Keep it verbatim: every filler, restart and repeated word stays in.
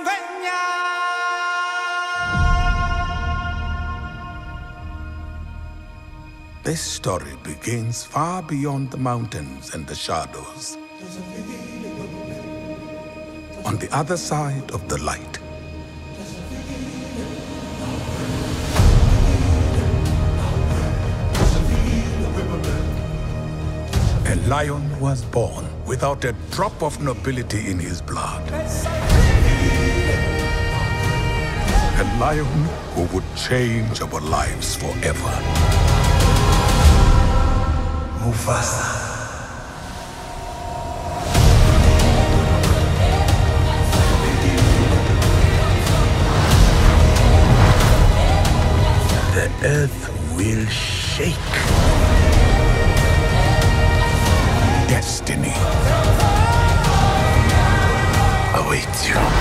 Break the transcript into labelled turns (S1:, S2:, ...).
S1: This story begins far beyond the mountains and the shadows. On the other side of the light. A lion was born without a drop of nobility in his blood. A lion who would change our lives forever.
S2: Mufasa.
S1: The earth will shake. Destiny awaits you.